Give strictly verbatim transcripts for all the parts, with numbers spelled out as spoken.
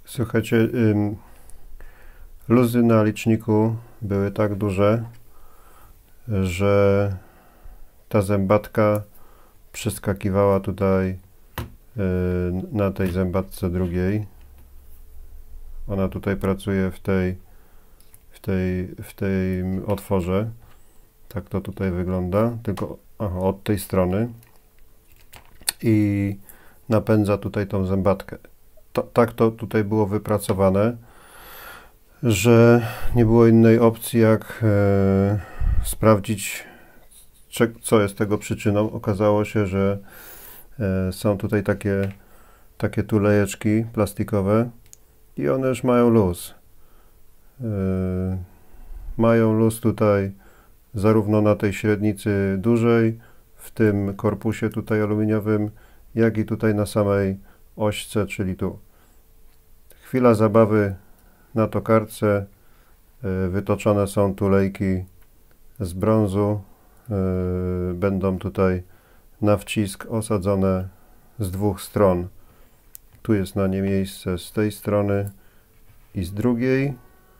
Słuchajcie, ym, luzy na liczniku były tak duże, że ta zębatka przeskakiwała tutaj y, na tej zębatce drugiej. Ona tutaj pracuje w tej, w tej, w tym otworze. Tak to tutaj wygląda, tylko aha, od tej strony. I napędza tutaj tą zębatkę. To, tak to tutaj było wypracowane, że nie było innej opcji jak e, sprawdzić, czy, co jest tego przyczyną. Okazało się, że e, są tutaj takie, takie tulejeczki plastikowe i one już mają luz. E, mają luz tutaj zarówno na tej średnicy dużej, w tym korpusie tutaj aluminiowym, jak i tutaj na samej ośce, czyli tu. Chwila zabawy na tokarce. Wytoczone są tulejki z brązu. Będą tutaj na wcisk osadzone z dwóch stron. Tu jest na nie miejsce z tej strony i z drugiej.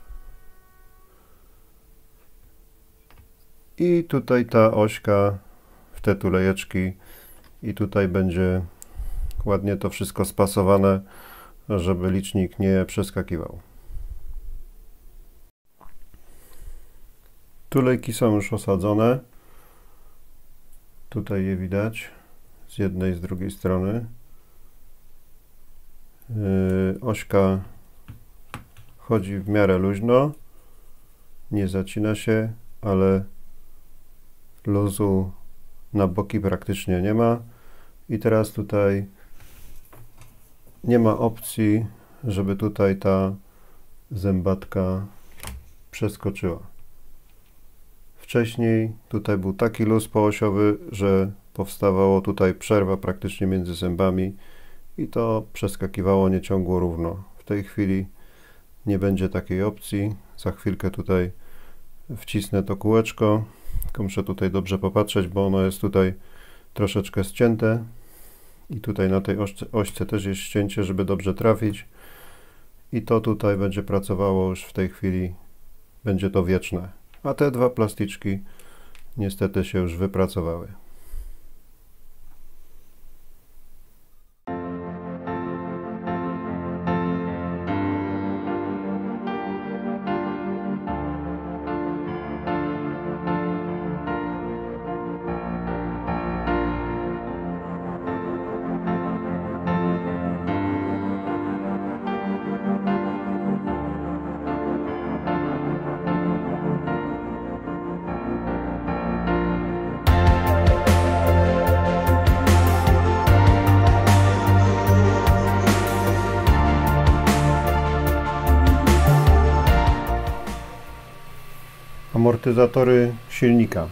I tutaj ta ośka w te tulejeczki i tutaj będzie ładnie to wszystko spasowane, żeby licznik nie przeskakiwał. Tulejki są już osadzone. Tutaj je widać z jednej i z drugiej strony. Yy, ośka chodzi w miarę luźno, nie zacina się, ale luzu na boki praktycznie nie ma. I teraz tutaj nie ma opcji, żeby tutaj ta zębatka przeskoczyła. Wcześniej tutaj był taki luz poosiowy, że powstawało tutaj przerwa praktycznie między zębami i to przeskakiwało nieciągło równo. W tej chwili nie będzie takiej opcji. Za chwilkę tutaj wcisnę to kółeczko, tylko muszę tutaj dobrze popatrzeć, bo ono jest tutaj troszeczkę ścięte. I tutaj na tej ośce, ośce też jest ścięcie, żeby dobrze trafić. I to tutaj będzie pracowało już w tej chwili, będzie to wieczne. A te dwa plasticzki niestety się już wypracowały. Amortyzatory silnika.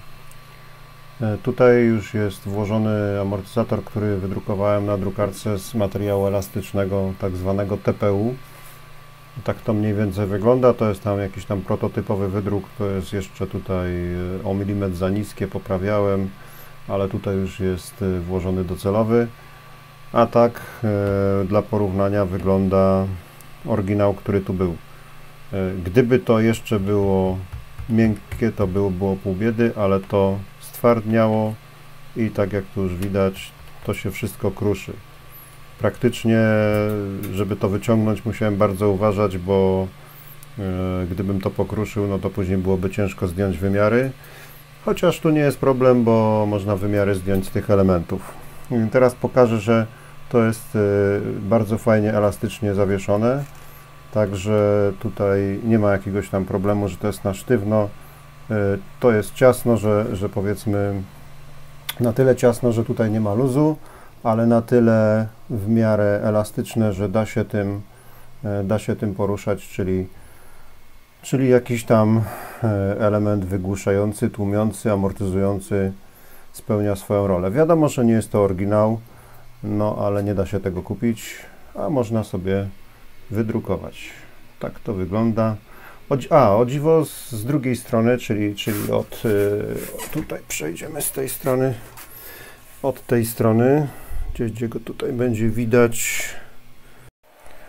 Tutaj już jest włożony amortyzator, który wydrukowałem na drukarce z materiału elastycznego, tak zwanego T P U. Tak to mniej więcej wygląda. To jest tam jakiś tam prototypowy wydruk. To jest jeszcze tutaj o milimetr za niskie, poprawiałem, ale tutaj już jest włożony docelowy. A tak e, dla porównania wygląda oryginał, który tu był. E, gdyby to jeszcze było miękkie, to było, było pół biedy, ale to stwardniało i tak jak tu już widać, to się wszystko kruszy. Praktycznie, żeby to wyciągnąć, musiałem bardzo uważać, bo e, gdybym to pokruszył, no to później byłoby ciężko zdjąć wymiary. Chociaż tu nie jest problem, bo można wymiary zdjąć z tych elementów. I teraz pokażę, że to jest e, bardzo fajnie elastycznie zawieszone. Także tutaj nie ma jakiegoś tam problemu, że to jest na sztywno. To jest ciasno, że, że powiedzmy na tyle ciasno, że tutaj nie ma luzu, ale na tyle w miarę elastyczne, że da się tym, da się tym poruszać, czyli, czyli jakiś tam element wygłuszający, tłumiący, amortyzujący spełnia swoją rolę. Wiadomo, że nie jest to oryginał, no ale nie da się tego kupić, a można sobie wydrukować. Tak to wygląda. O, a, o dziwo z, z drugiej strony, czyli, czyli od y, tutaj przejdziemy z tej strony, od tej strony, gdzie, gdzie go tutaj będzie widać.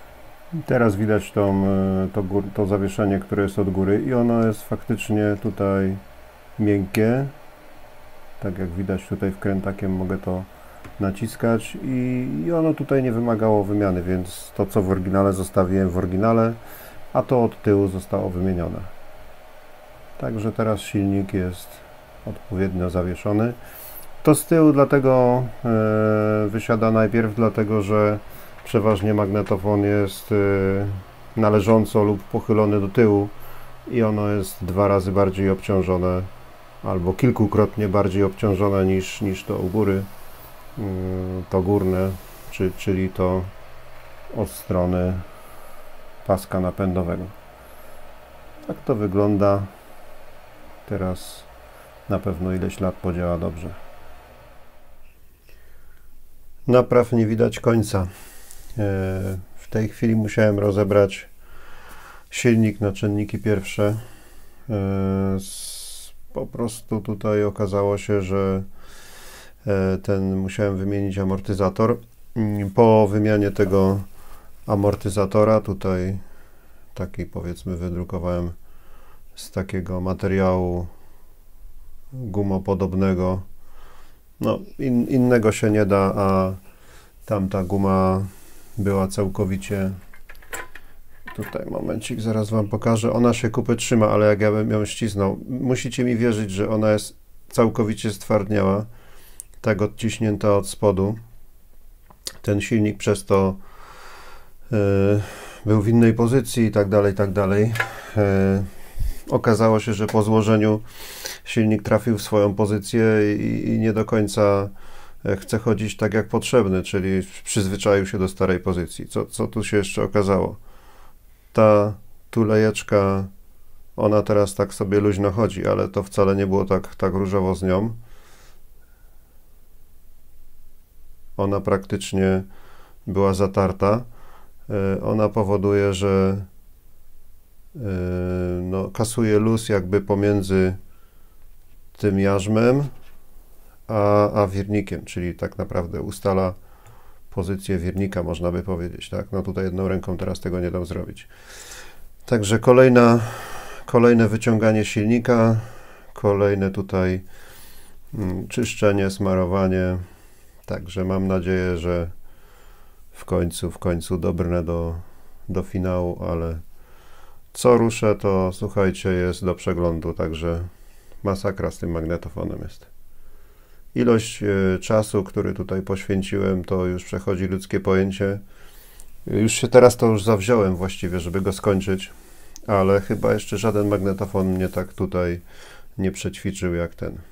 I teraz widać tą, to, gór, to zawieszenie, które jest od góry i ono jest faktycznie tutaj miękkie. Tak jak widać tutaj wkrętakiem mogę to naciskać i, i ono tutaj nie wymagało wymiany, więc to co w oryginale zostawiłem w oryginale, a to od tyłu zostało wymienione. Także teraz silnik jest odpowiednio zawieszony. To z tyłu dlatego yy, wysiada najpierw, dlatego że przeważnie magnetofon jest yy, należąco lub pochylony do tyłu i ono jest dwa razy bardziej obciążone albo kilkukrotnie bardziej obciążone niż, niż to u góry, yy, to górne, czy, czyli to od strony paska napędowego. Tak to wygląda. Teraz na pewno ileś lat podziała dobrze. Napraw nie widać końca. W tej chwili musiałem rozebrać silnik na czynniki pierwsze. Po prostu tutaj okazało się, że ten musiałem wymienić amortyzator. Po wymianie tego amortyzatora, tutaj taki powiedzmy wydrukowałem z takiego materiału gumopodobnego. No, in, innego się nie da, a tamta guma była całkowicie... Tutaj, momencik, zaraz Wam pokażę. Ona się kupy trzyma, ale jak ja bym ją ścisnął, musicie mi wierzyć, że ona jest całkowicie stwardniała, tak odciśnięta od spodu. Ten silnik przez to yy, był w innej pozycji i tak dalej, i tak dalej. Yy, okazało się, że po złożeniu silnik trafił w swoją pozycję i, i nie do końca chce chodzić tak jak potrzebny, czyli przyzwyczaił się do starej pozycji. Co, co tu się jeszcze okazało? Ta tulejeczka, ona teraz tak sobie luźno chodzi, ale to wcale nie było tak, tak różowo z nią. Ona praktycznie była zatarta. Ona powoduje, że no, kasuje luz jakby pomiędzy tym jarzmem a, a wirnikiem, czyli tak naprawdę ustala pozycję wirnika, można by powiedzieć, tak? No tutaj jedną ręką teraz tego nie dam zrobić. Także kolejna, kolejne wyciąganie silnika, kolejne tutaj mm, czyszczenie, smarowanie. Także mam nadzieję, że w końcu, w końcu dobrnę do, do finału, ale co ruszę, to słuchajcie, jest do przeglądu, także masakra z tym magnetofonem jest. Ilość y, czasu, który tutaj poświęciłem, to już przechodzi ludzkie pojęcie. Już się teraz to już zawziąłem właściwie, żeby go skończyć, ale chyba jeszcze żaden magnetofon mnie tak tutaj nie przećwiczył jak ten.